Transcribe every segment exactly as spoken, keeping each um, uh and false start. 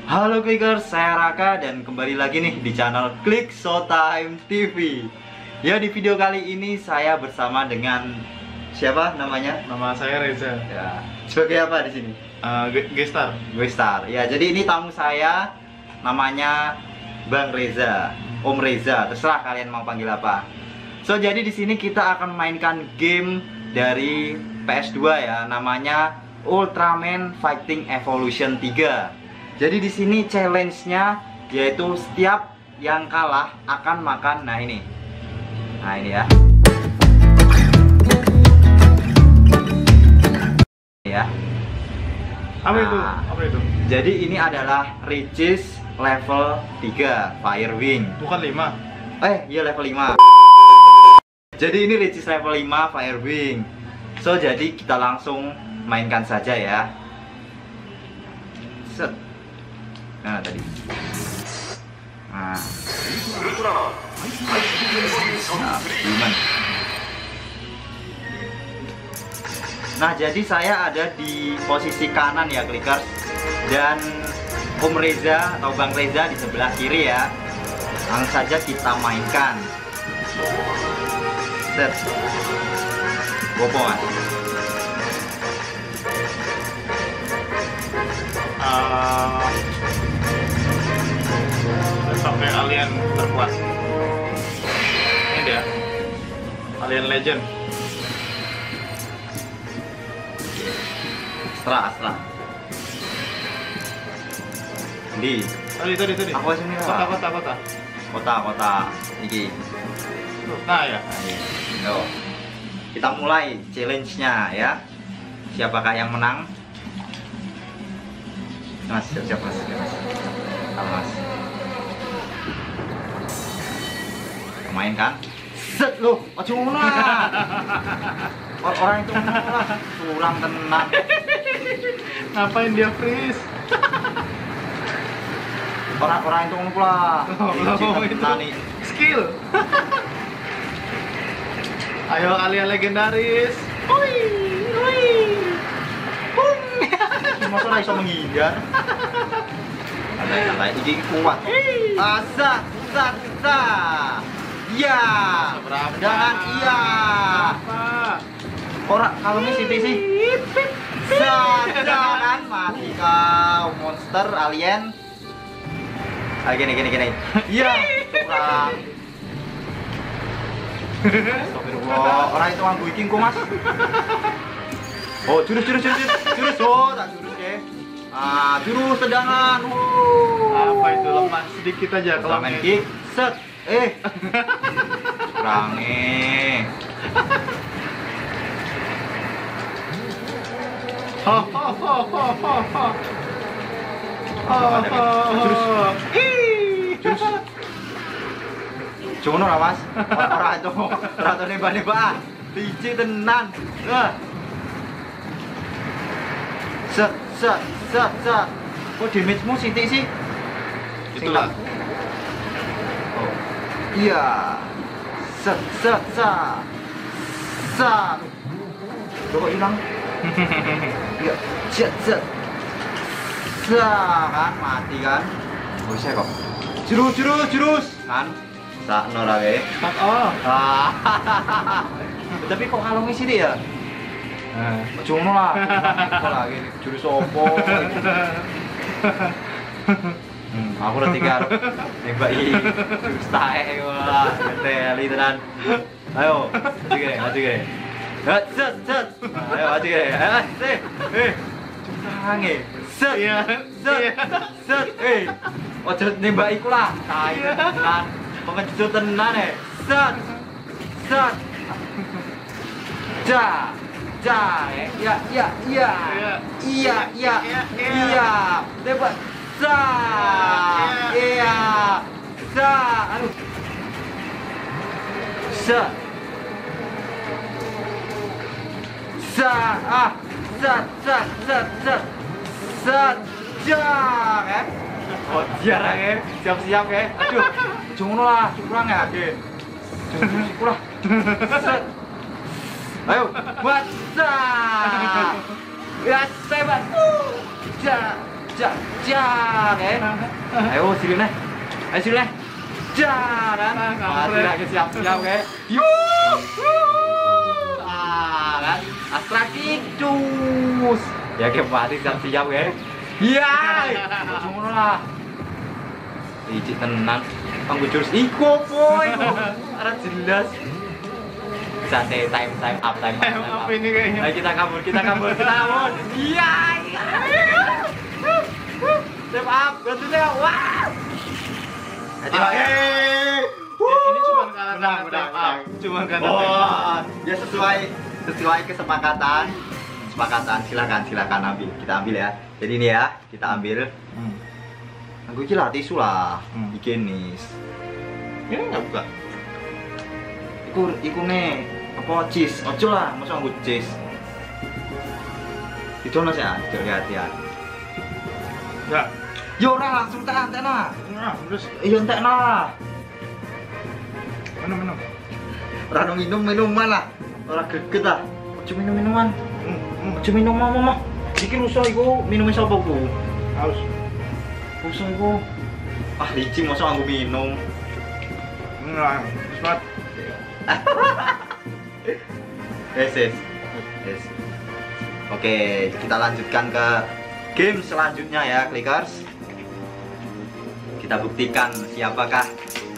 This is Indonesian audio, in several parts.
Halo Clickers, saya Raka dan kembali lagi nih di channel Click Showtime T V. Ya, di video kali ini saya bersama dengan siapa namanya? Nama saya Reza. Ya, sebagai apa di sini? Uh, Gestar. Gestar. Ya, jadi ini tamu saya namanya Bang Reza, Om Reza, terserah kalian mau panggil apa. So, jadi di sini kita akan mainkan game dari P S dua ya, namanya Ultraman Fighting Evolution tiga. Jadi di sini challenge-nya yaitu setiap yang kalah akan makan. Nah ini, nah ini ya, ya. Apa nah, itu? Apa itu? Jadi ini adalah Ricis level tiga Firewing. Bukan lima. Eh, iya level lima. Jadi ini Ricis level lima Firewing. So jadi kita langsung mainkan saja ya. Set. Nah tadi. Nah. Nah, gimana? Nah, jadi saya ada di posisi kanan ya, Clickers. Dan Om Reza atau Bang Reza di sebelah kiri ya. Langsung saja kita mainkan. Set. Gopongan. Uh, sampai alien terkuat. Ini dia. Alien Legend. Astra, Astra. Di. Tadi, tadi, tadi. Aku sini lah. Kota, kota, kota. Kota, kota. Iki. Nah ya. Nah, ini. Yo. Kita mulai challenge-nya ya. Siapakah yang menang? Mas, siap-siap mas. Halo mas. Main kan? Set lu, aja ngono lah. Orang itu ngono lah, curang tenan. Ngapain dia freeze? Orang-orang itu ngono pula. Oh, itu nih. Skill. Ayo alien legendaris. Hui, hui. Bung. Masa ora iso menghindar. Santai-santai iki kuat. Asa, asa, asa. Iya. Seberapa? Jangan iya. Apa? Ora kalungnya siti sih. Jangan mati kau monster alien. Ah gini gini gini. Iya, kurang. Astagfirullah, orang itu nganggo iki engko Mas. Oh, jurus jurus jurus jurus. Oh, tak jurus ya. Ah, jurus tendangan. Apa itu lemah sedikit aja kalau main kick. Set. Eh. Kurange. Ho ho ho ho ho ho. Oh, Jurus. Ih. Jurus. Jono lah Mas. Ora itu. Ora to nembak-nembak. Biji tenan. Nah. Set set set set. Kok damage-mu sithik sih? Itulah. Oh. Iya. Set set set. Set. Kok hilang? Iya. Set set. Set kan mati kan? Bisa kok. Jurus jurus jurus kan. Sakno ra kae. Oh. Ah. Tapi kok kalungnya sithik ya? Nah. Ojo ngono lah. Kok lagi jurus opo? Hmm, aku udah tiga nembak iki. Jurus taek wah, teli tenan. Ayo, maju gini, maju gini. Set, set, set. Ayo maju gini. Eh, sih. Eh. Tange. Set. Iya. Set. Set. Eh. Ojo nembak iku lah. Tai tenan. Pengecut tenan eh. Set. Set. Ja. Ja. Ya, ya, ya. Iya, iya. Iya. Tembak. Sa. Iya. Sa. Aduh. Sa. Sa. Ah. Sa, sa, sa, sa. Sa. Ja. Kan? Oh, dia ya. Siap-siap ya. Aduh. Jangan lah, kurang ya, Ade. Jangan kurang. Set. Ayo, buat. Sa. Ya, sebat. Ja. Jak, jak, eh. Ayo sini nih. Ayo sini nih. Jak, kan. Masih lagi siap-siap, eh. Yuh. Ah, kan. Astra Kicus. Ya kayak mati siap-siap, eh. Iya. Cuma lah. Iji tenang. Panggu jurus iko, boy. Arah jelas. Santai, time time up time up. Time up ini kayaknya. Ayo kita kabur, kita kabur, kita kabur. Iya, iya. Time up, berarti wah. Hati Pak. Ini cuma karena Menang, menang, menang. Cuma karena Oh, ya sesuai sesuai kesepakatan. Kesepakatan, silakan, silakan ambil. Kita ambil ya. Jadi ini ya, kita ambil. Hmm. Aku kira tisu lah, Hmm. higienis. Ini nggak buka. Iku, iku nih, apa cheese? Ojo lah, masa aku cheese. Itu nasi aja, hati-hati. Enggak. Yo ora langsung tak antek nah. Nah, terus Iya entek nah. minum minum. Ora no minum minuman lah. Ora greget lah. Ojo minum minuman. Hmm, hmm. Ojo minum mama mama. Iki rusuh iku minum sapa ku? Haus. Rusuh iku. Ah licin masa aku minum. Enggak. Semat. Yes, yes. Yes. Oke, kita lanjutkan ke game selanjutnya ya, Clickers. Kita buktikan siapakah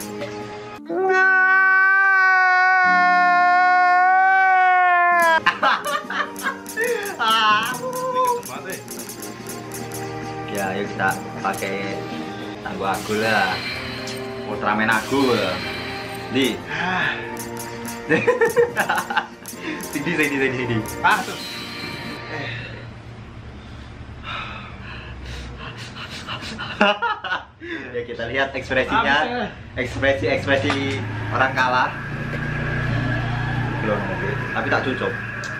ya, yuk kita pakai tangguh agul lah. Ultraman agul. Di. Sini, sini, sini, sini. Ah, tuh. Ya kita lihat ekspresinya, Habis ya. ekspresi-ekspresi orang kalah. Belum mobil, tapi tak cucuk.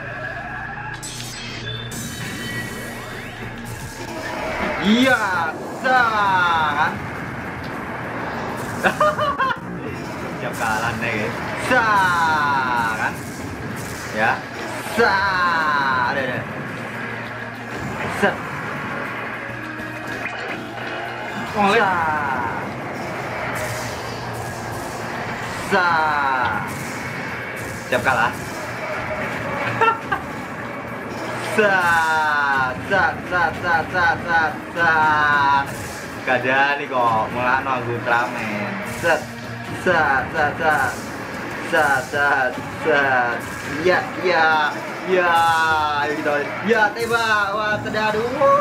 Iya, kan? Siap kalah nih, guys. Sah, kan? Ya, sah, ada, ada. Set. Oleh. Sah. Sah. Siap kalah. Sah. Sah, sah, sah, sah, sah, sah. Kadang nih kok melakno aku Ultraman. Set. Sah, sah, sah. Sah, sah, sah. Ya, ya. Ya, ayo kita. Ya, tembak. Wah, sedadu.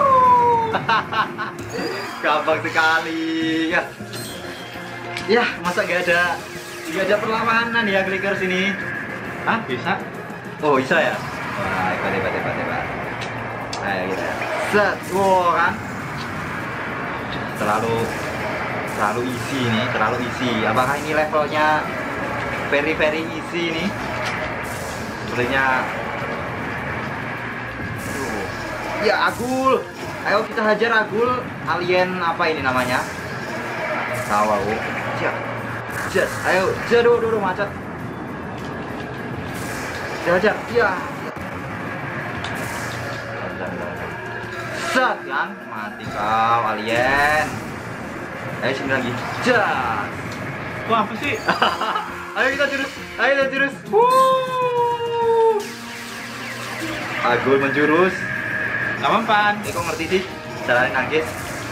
Gampang sekali ya. Ya, masa gak ada gak ada perlawanan ya Clickers ini? Ah, bisa. Oh, bisa ya? Wah, hebat, hebat, hebat, hebat. Ayo kita. Set, wow kan? Terlalu terlalu easy nih, terlalu easy. Apakah ini levelnya very very easy nih? Sepertinya. Aduh. Ya, Agul. Ayo kita hajar Agul. Alien apa ini namanya? Tahu aku. Jet. Jet. Ayo, jadu dulu macet. Hajar. Ya. Set kan? Mati kau alien. Ayo sini lagi. Jet. Wah, apa sih? Ayo kita jurus. Ayo kita jurus. Wuh. Agul menjurus. Gak mempan. Eh, kok ngerti sih? Caranya nangkis.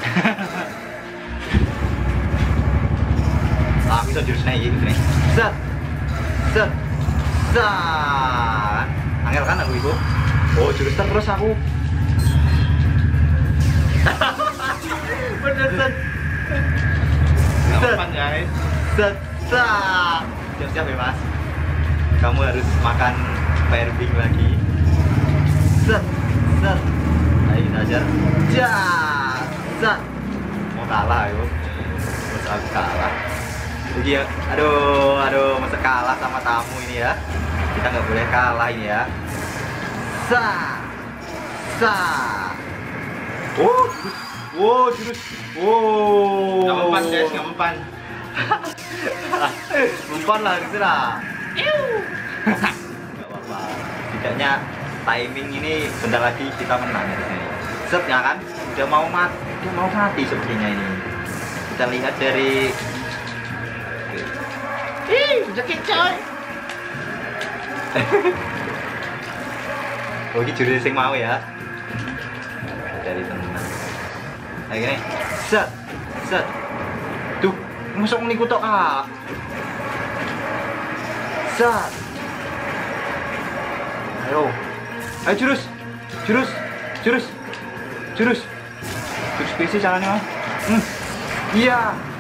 Ah, bisa jurusnya gitu nih. Set. Set. Set. Angel kan aku itu. Oh, jurus terus aku. Bener, set. Gak Set. mempan, guys. Set. Set. Siap-siap ya, Mas. Kamu harus makan firebing lagi. Set. Set. Ayo kita ajar. Jas. Set. Mau kalah yo. Terus aku kalah. Jadi ya, aduh, aduh, masa kalah sama tamu ini ya. Kita nggak boleh kalah ini ya. Sa. Sa. Oh. Wow, jurus. Wow. Gak mempan, guys, gak mempan. Mempan lah, terserah. Gak apa-apa. Setidaknya timing ini bentar lagi kita menang ya di sini. Set ya kan? Udah mau mati. Dia mau mati sepertinya ini. Kita lihat dari Ih, sakit coy. oh ini juri sing mau ya. Dari teman. Kayak gini. Set. Set. Tuh, masuk niku tok ah. Set. Ayo. Ayo jurus. Jurus. Jurus. Jurus. Jurus P C caranya, Mas. Hmm. Iya.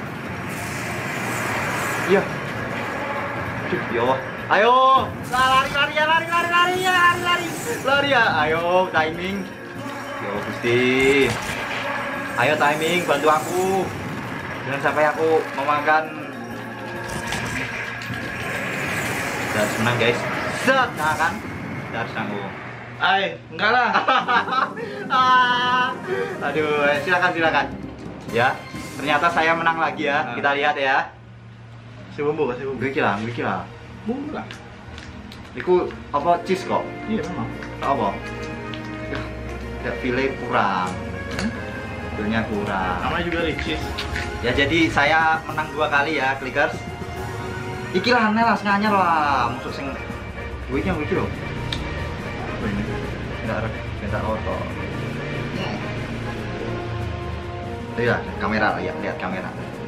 Iya. Aduh, ya Allah. Ayo, lari lari ya, lari lari lari ya, lari lari. Lari ya. Ayo, timing. Yo, Gusti. Ayo timing, bantu aku. Jangan sampai aku memakan. Kita harus menang, guys. Set, nah kan? Kita harus nanggung. Ay, enggak lah. Ah. Aduh, silakan silakan. Ya, ternyata saya menang lagi ya. Nah. Kita lihat ya. Si bumbu, kasih bumbu. Gue kira, gue kira. Bumbu lah. Iku apa cheese kok? Iya memang. Apa? Ya, file kurang. Filenya kurang. Namanya juga ricis. Ya jadi saya menang dua kali ya, Clickers. Iki lah nelas nganyar lah, musuh sing gue iki iki lho. Apa ini? Enggak ada, enggak auto. Lihat kamera, lihat lihat kamera.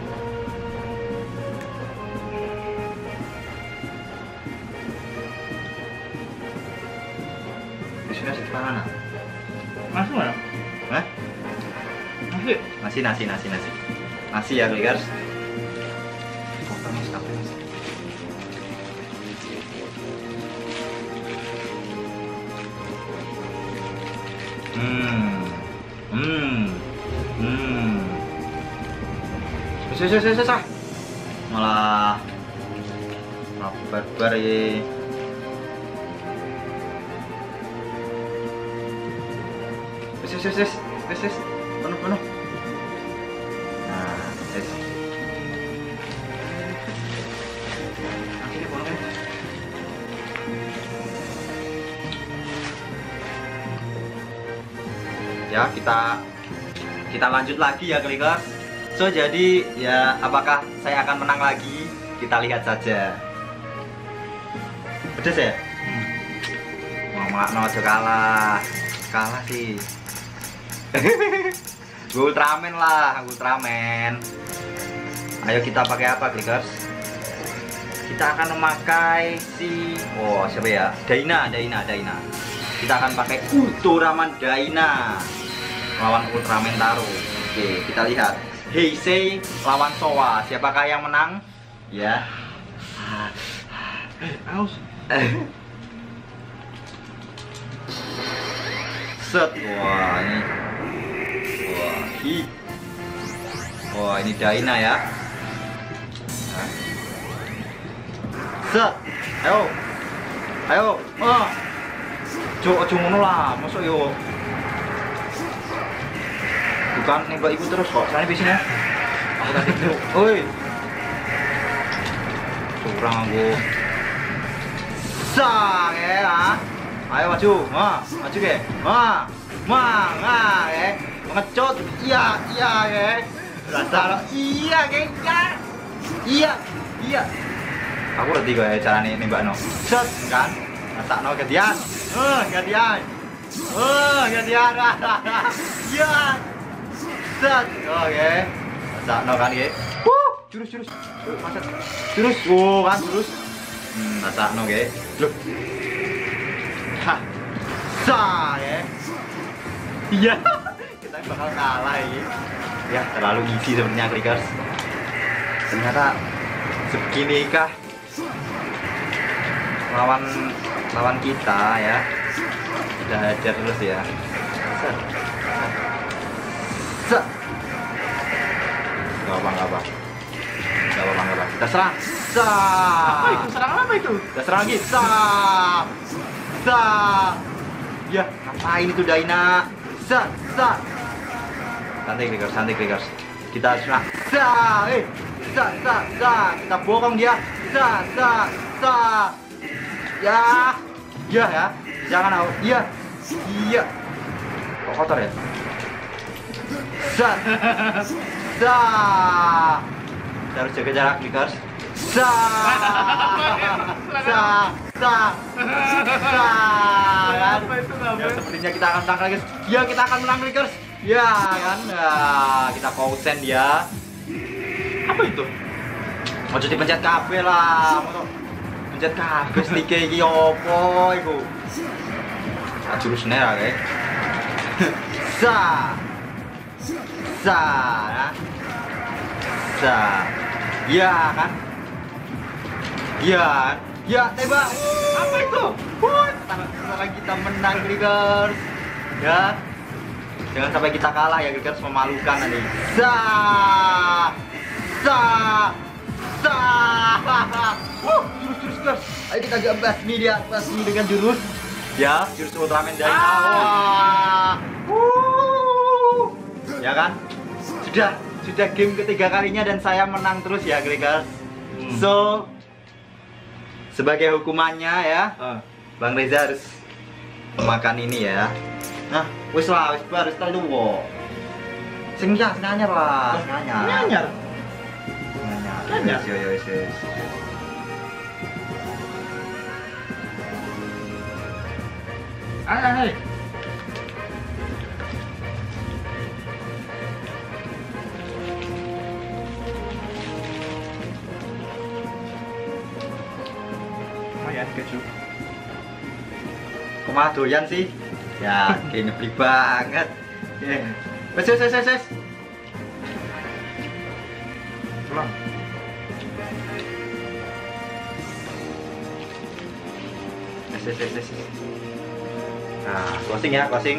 Di sini nasi mana? Masuk mana? Hah? Masih. Nasi nasi nasi nasi. Nasi ya, Clickers. Potong mas, potong mas. Hmm, hmm, hmm. Susah, susah, susah. Malah, malah barbar ya. Sis, sis, sis, sis, sis, penuh, penuh. Nah, sis. Nanti dia penuh. Ya kita kita lanjut lagi ya, Clickers. So jadi ya apakah saya akan menang lagi? Kita lihat saja. Pedes ya? Mau malah no kalah, kalah sih. Gue Ultraman lah, Ultraman. Ayo kita pakai apa, Clickers? Kita akan memakai si, oh siapa ya? Daina, Daina, Daina. Kita akan pakai Ultraman Daina lawan Ultraman Taro. Oke, kita lihat. Heisei lawan Showa. Siapakah yang menang? Ya. Eh, aus. Set. Wah, ini. Wah, hi. Wah, ini Daina ya. Nah. Set. Ayo. Ayo. Ah. Cuk, cuk ngono lah. Masuk yo. Bukan nembak ibu terus kok. Soalnya biasanya aku tadi itu. Oi. Kurang aku. Sang ya. Ayo maju. Ma, maju ke. Ma. Ma, nah, ya. Mengecut. Iya, iya, ya. Rasa iya, ke. Iya. Iya. Iya. Aku ngerti kok ya carane nembak no. Set kan. Rasa no gantian. Eh, gantian. Eh, gantian. Iya. Set. Oke. Rasa no kan ya. Wuh, jurus jurus. Macet. Jurus. Oh, kan jurus. Hmm, rasa no ke. Loh. Hah. Sa ya. Iya. Kita bakal kalah ini. Ya, terlalu easy sebenarnya, Clickers. Ternyata seginikah lawan lawan kita ya. Kita hajar terus ya. Set. Set. Gak apa, gak apa. Gak apa, gak apa. Kita serang. Sa. Apa itu? Serangan apa itu? Kita serang lagi. Sa. Sa. Ya, ngapain itu Daina? Sa. Sa. Santai, Clickers, santai, Clickers. Kita serang. Sa. Eh. Sa. Sa. Sa. Kita bokong dia. Sa. Sa. Sa. Ya. Ya ya. Jangan au. Iya. Iya. Kok kotor ya? Zat. Zat. Kita harus jaga jarak nih guys. Zat. Zat. Zat. Zat. Apa itu Ya, namanya? sepertinya kita akan menang guys. Ya, kita akan menang guys. Ya kan. Nah, kita konsen dia. Apa itu? Mau jadi pencet kabel lah. Mau pencet kabel sedikit iki opo iku. Ah, jurus nera guys. Sa. Sa. Sa. Ya kan? Ya. Ya, tembak. Apa itu? Wah, sekarang kita menang, Grigers. Ya. Jangan sampai kita kalah ya, Grigers, memalukan nanti. Sa. Sa. Sa. Wuh, jurus-jurus, guys. Ayo kita gak basmi dia, basmi dengan jurus. Ya, jurus Ultraman dari Ah. awal. Wuh. Ya kan? Sudah, sudah game ketiga kalinya dan saya menang terus ya, Grigers. Hmm. So, sebagai hukumannya ya, Ah. Bang Reza harus makan ini ya. Nah, wis lah, wis bar, wis telu wo. Sing ya, sing anyar lah, sing anyar. Nyanyar. Anyar. Anyar. Yo yo wis wis. Ayo, ayo. Lumayan keju. Kumaha doyan sih? Ya, kayak nyeblik banget. Ya. Wes wes wes wes, wes. Pulang. Wes wes wes wes. Nah, closing ya, closing.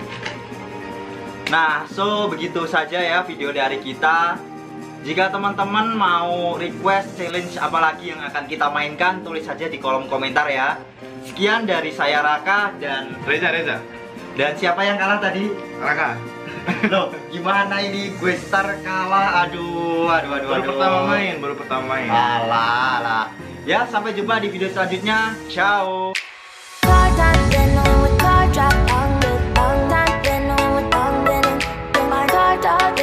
Nah, so begitu saja ya video dari kita. Jika teman-teman mau request challenge apalagi yang akan kita mainkan, tulis saja di kolom komentar ya. Sekian dari saya Raka dan Reza, Reza. dan siapa yang kalah tadi? Raka. Loh, gimana ini gue star kalah? Aduh, aduh, aduh, Baru aduh. pertama main, baru pertama main. Alah, alah. Ya, sampai jumpa di video selanjutnya. Ciao. Car time, then on with car drop, on with, on time, then on with, on then in my car talk.